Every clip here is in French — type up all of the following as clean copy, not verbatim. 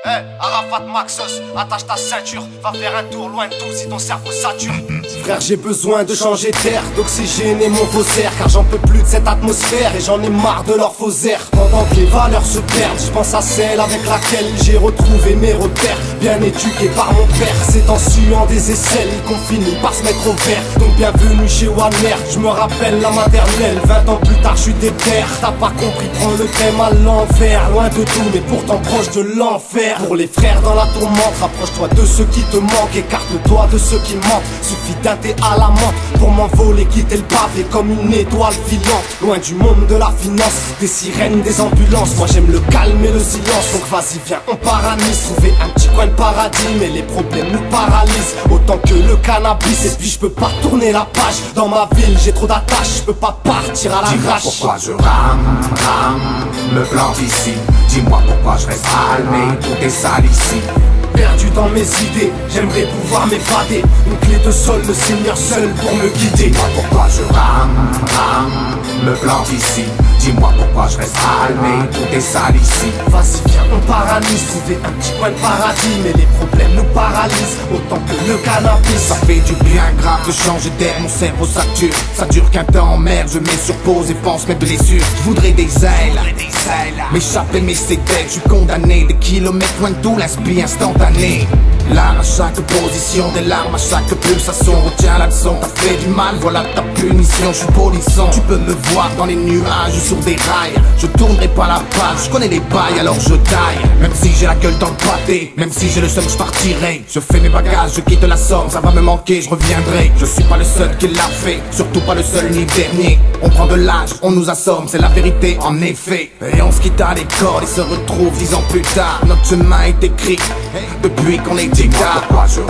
Arafat Maxos, attache ta ceinture, va faire un tour loin de tout si ton cerveau sature. Frère, j'ai besoin de changer d'air, d'oxygéner mon faussaire, car j'en peux plus de cette atmosphère et j'en ai marre de leurs faux airs. Pendant que les valeurs se perdent, je pense à celle avec laquelle j'ai retrouvé mes repères. Bien éduqué par mon père, c'est en suant des aisselles qu'on finit par se mettre au vert. Donc bienvenue chez Wanner, je me rappelle la maternelle. 20 ans plus tard, je suis déter. T'as pas compris, prends le thème à l'envers. Loin de tout, mais pourtant proche de l'enfer. Pour les frères dans la tourmente, rapproche-toi de ceux qui te manquent, écarte-toi de ceux qui mentent. Suffit d'un thé à la menthe pour m'envoler, quitter le pavé comme une étoile filante. Loin du monde de la finance, des sirènes, des ambulances. Moi j'aime le calme et le silence, donc vas-y viens, on part à Nice. Trouver un petit coin de paradis, mais les problèmes nous paralysent autant que le cannabis. Et puis je peux pas tourner la page, dans ma ville j'ai trop d'attaches, je peux pas partir à Dis-moi l'arrache. pourquoi je rame, me plante ici. Dis-moi pourquoi je reste calmé, tout est sale ici. Perdu dans mes idées, j'aimerais pouvoir m'évader. Une clé de sol, le Seigneur seul pour me guider. Dis-moi pourquoi je rame, me plante ici. Dis-moi pourquoi je reste calmé, tout est sale ici. Vas-y viens, on paralyse, trouver un petit coin de paradis, mais les problèmes nous paralysent autant que le cannabis. Ça fait du bien grave de changer d'air, mon cerveau sature. Ça dure qu'un temps en mer, je mets sur pause et pense mes blessures. Je voudrais des ailes, m'échapper mais c'est dead. Je suis condamné, des kilomètres loin de tout, l'inspi instantané. L'art à chaque position, des larmes à chaque pulsation. Retiens la leçon, t'as fait du mal, voilà ta punition. Je suis polisson, tu peux me voir dans les nuages sur des rails. Je tournerai pas la page, je connais les bails alors je taille. Même si j'ai la gueule dans le pâté, même si j'ai le seum, je partirai. Je fais mes bagages, je quitte la Somme, ça va me manquer, je reviendrai. Je suis pas le seul qui l'a fait, surtout pas le seul ni le dernier. On prend de l'âge, on nous assomme, c'est la vérité en effet. Et on se quitte à l'école et se retrouve 10 ans plus tard. Notre chemin est écrit depuis qu'on est Dis-moi pourquoi je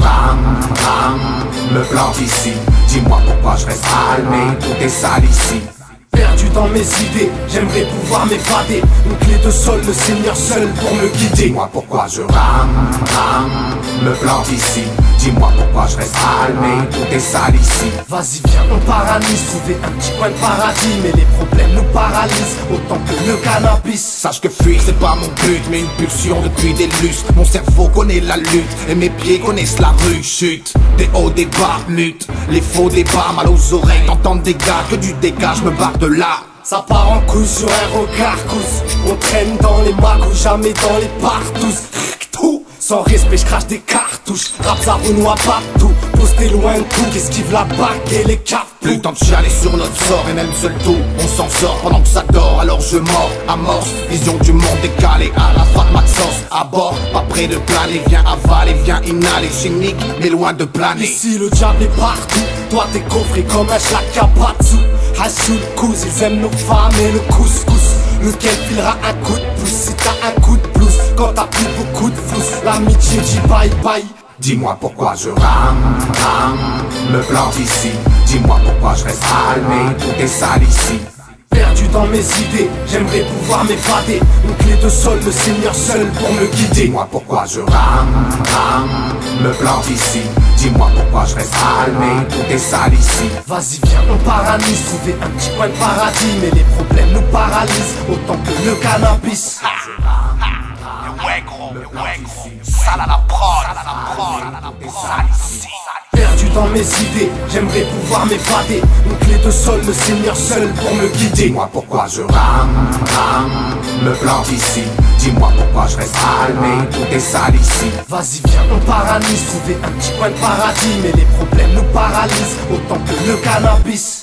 rame, me plante ici. Dis-moi pourquoi je reste calmé, tout est sale ici. Perdu dans mes idées, j'aimerais pouvoir m'évader. Une clé de sol, le Seigneur seul pour me guider. Dis-moi pourquoi je rame, me plante ici. Dis-moi pourquoi je reste calmé, tout est sale ici. Vas-y viens, on paralyse, trouver un petit coin de paradis, mais les problèmes nous paralysent autant que le cannabis. Sache que fuir c'est pas mon but, mais une pulsion depuis des lustres. Mon cerveau connaît la lutte, et mes pieds connaissent la rue. Chute, des hauts, des bas, lutte. Les faux débats, mal aux oreilles. T'entends des gars, que du dégât, je me barre de là. Ça part en couille sur un regard cousse. On traîne dans les magouilles, jamais dans les partous. Tout, sans respect, je crache des cartouches. Rap ça renoie partout, posté loin de tout. Esquive la bague et les caves. Plus le temps de chialer sur notre sort, et même seul tout, on s'en sort pendant que ça dort. Alors je mords, amorce, vision du monde décalé. Arafat Maxos, à bord, pas près de planer. Viens avaler, viens inhaler, chimique, mais loin de planer. Ici le diable est partout, toi t'es coffré comme un shakapatsu. Hassoul cous, ils aiment nos femmes et le couscous. Lequel filera un coup de pouce si t'as un coup de blouse. Quand t'as plus beaucoup de flous, l'amitié dit bye bye. Dis-moi pourquoi je rame, me plante ici. Dis-moi pourquoi je reste calmé, tout est sale ici. Perdu dans mes idées, j'aimerais pouvoir m'évader. Une clé de sol, le Seigneur seul pour me guider. Dis-moi pourquoi je rame, me plante ici. Dis-moi pourquoi je reste calmé, tout est sale ici. Vas-y viens, on paralyse, trouver un petit coin de paradis, mais les problèmes nous paralysent autant que le cannabis. Ouais gros, sale à la prod, sale ici. Perdu dans mes idées, j'aimerais pouvoir m'évader. Une clé de sol, le Seigneur seul pour me guider. Dis-moi pourquoi je rame, me plante ici. Dis-moi pourquoi je reste calmé, tout est sale ici. Vas-y viens, on paralyse, trouver un petit coin de paradis, mais les problèmes nous paralysent autant que le cannabis.